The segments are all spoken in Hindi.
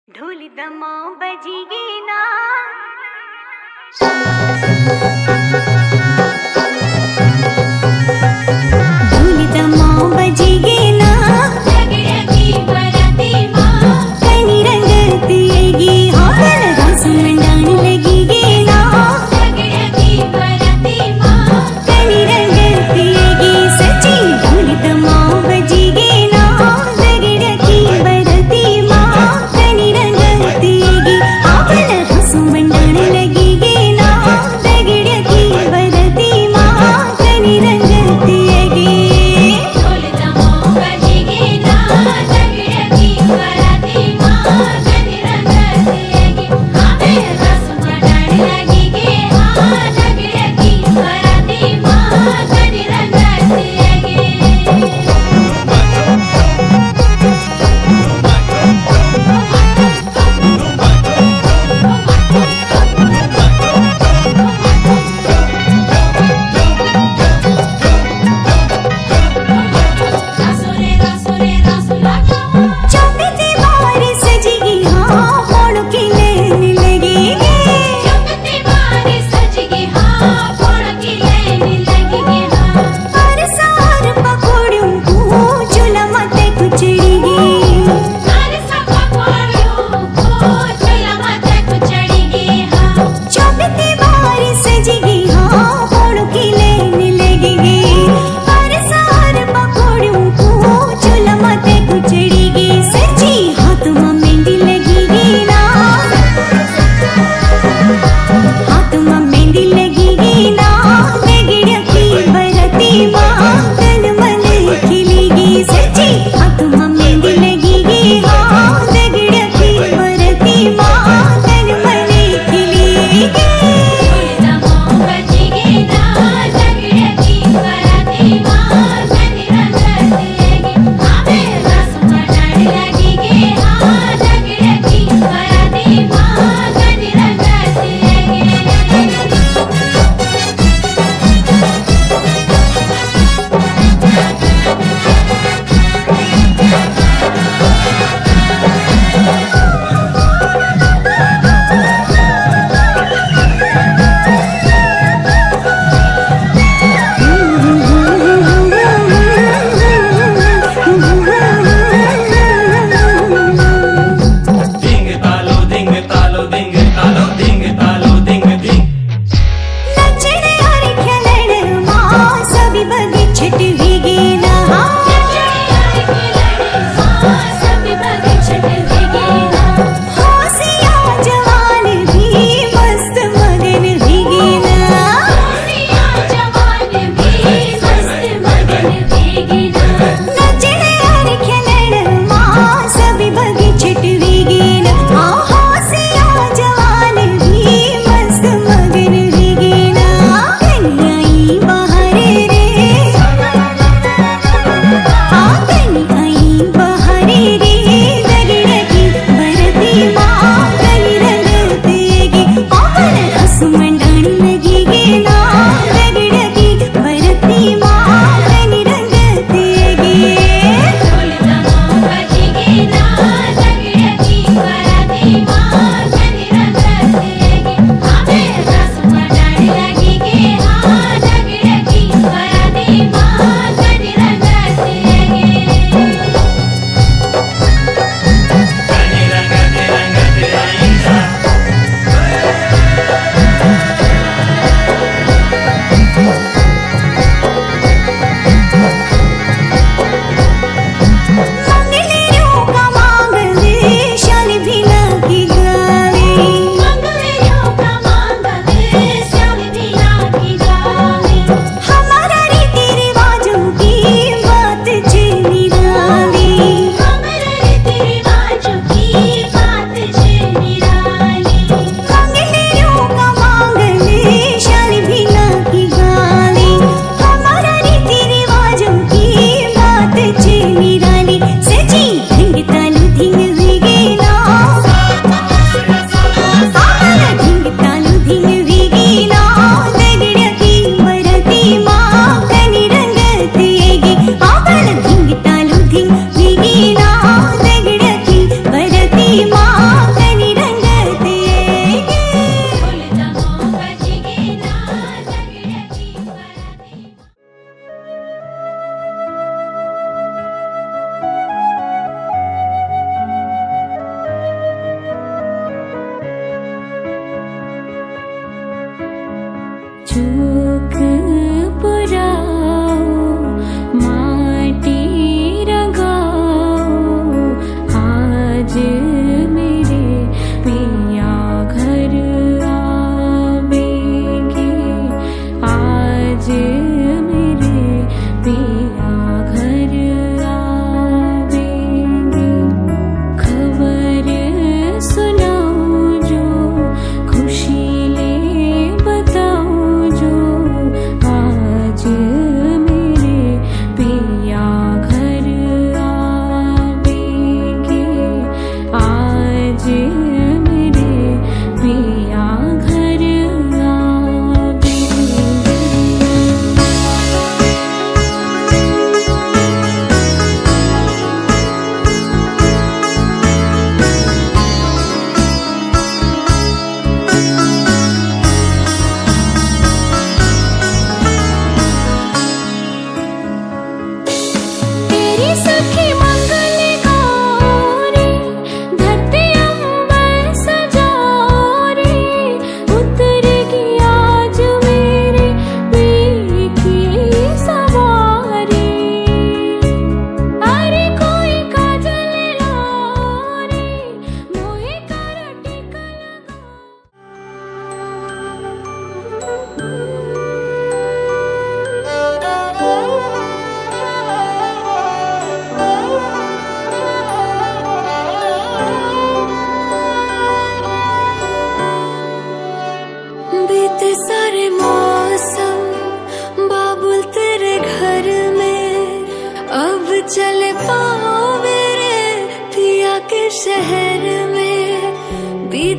ढोल दमा बजीगे ना। ढोल दमा बजीगे ना, लगेगी बराती माँ, कनी रंगती आएगी हाल सुमंडान लगीगे ना, लगेगी बराती माँ, कनी रंगती आएगी सच्ची। ढोल दमा बजीगे ना, लगेगी बराती माँ, कनी रंगती आएगी हाल सुमंडान लगीगे ना, लगेगी बराती माँ, कनी रंगती आएगी। ढोल दमा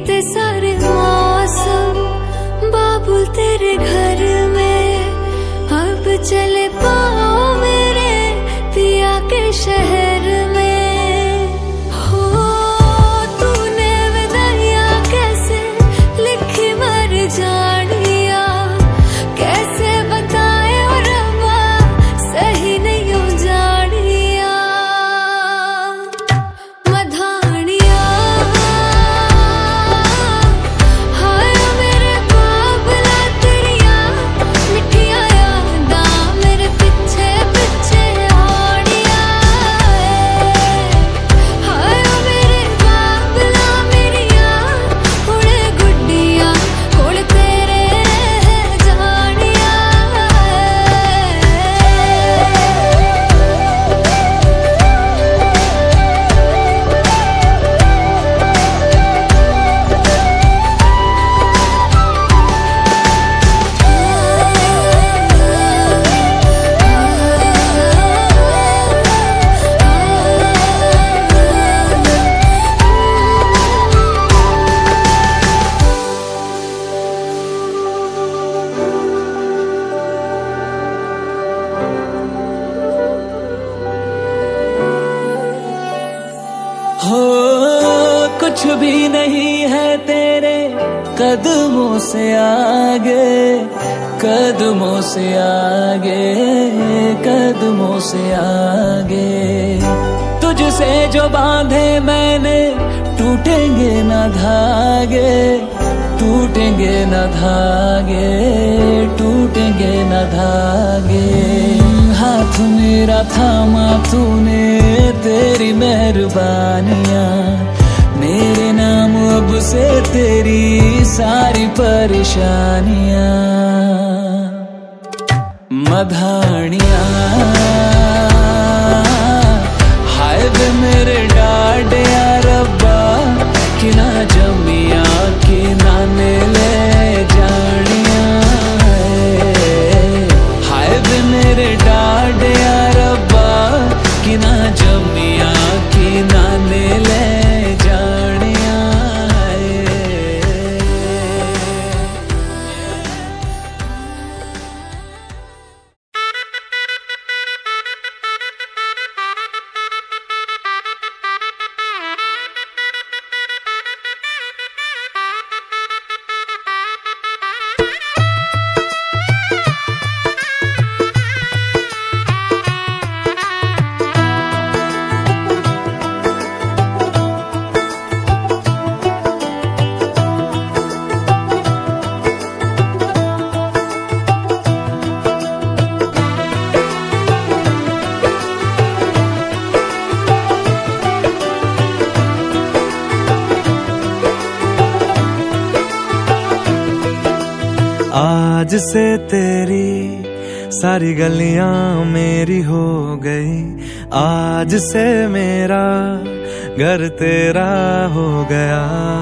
बीते सारे मौसम बाबुल तेरे घर में, अब चले पाओ मेरे पिया के शहर में। हो तूने विदाइयां कैसे लिखी मर जानिया, कैसे बताए और अम्मा सही नहीं हो जानिया। मधानिया हाय मेरे बाबला तेरिया मिठिया यादा मेरे पीछे पीछे आड़िया। हाय मेरे बाबला मेरिया हुणे गुड्डिया कोल तेरे रह जानिया। हो कुछ भी नहीं है तेरे कदमों से आगे, कदमों से आगे, कदमों से आगे। तुझसे जो बांधे मैंने टूटेंगे न धागे, टूटेंगे न धागे, टूटेंगे न धागे। हाथ मेरा थामा तूने तेरी मेहरबानियां, मेरे नाम अब से तेरी सारी परेशानियां। मधानिया हाय वे मेरे डाडिया रब्बा कि ना जमिया कि ना ने ले जानिया। हाय वे मेरे डाडिया रब्बा कि ना जमिया कि ना ने ले जानिया। आज से तेरी सारी गलियां मेरी हो गई, आज से मेरा घर तेरा हो गया।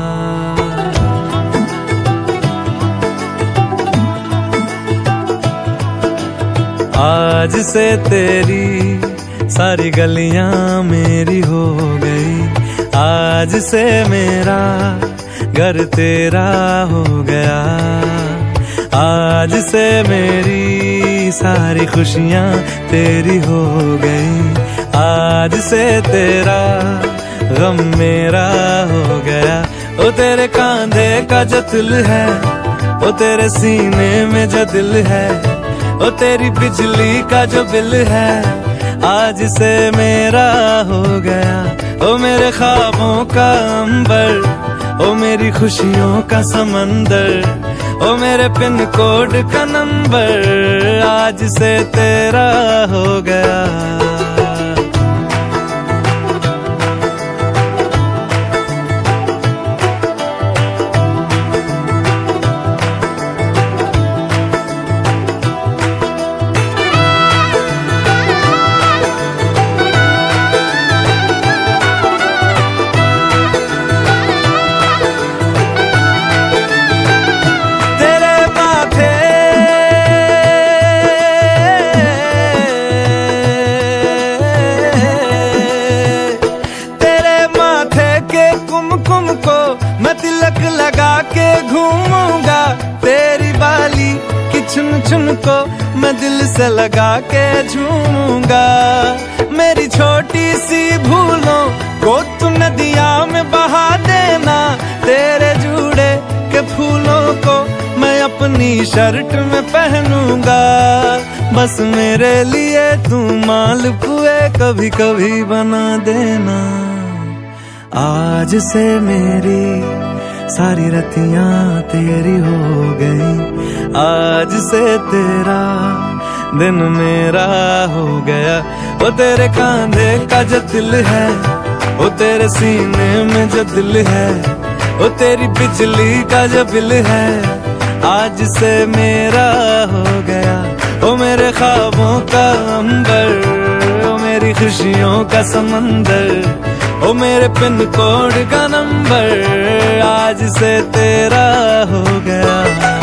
आज से तेरी सारी गलियां मेरी हो गई, आज से मेरा घर तेरा हो गया। आज से मेरी सारी खुशियां तेरी हो गई, आज से तेरा गम मेरा हो गया। ओ तेरे कांधे का जो दिल है, ओ तेरे सीने में जो दिल है, ओ तेरी बिजली का जो बिल है, आज से मेरा हो गया। ओ मेरे ख्वाबों का अंबर, ओ मेरी खुशियों का समंदर, ओ मेरे पिन कोड का नंबर, आज से तेरा हो गया। के घूमूंगा तेरी बाली कि चुन चुन को मैं दिल से लगा के झूमूंगा। मेरी छोटी सी भूलों को तू नदिया में बहा देना, तेरे जुड़े के फूलों को मैं अपनी शर्ट में पहनूंगा। बस मेरे लिए तू मालपुए कभी कभी बना देना। आज से मेरी सारी रतियां तेरी हो गई, आज से तेरा दिन मेरा हो गया। वो तेरे कांधे का जो दिल है, वो तेरे सीने में जो दिल है, वो तेरी बिजली का जो बिल है, आज से मेरा हो गया। वो मेरे ख्वाबों का अंबर, वो मेरी खुशियों का समंदर, वो मेरे पिन कोड का नंबर, आज से तेरा हो गया।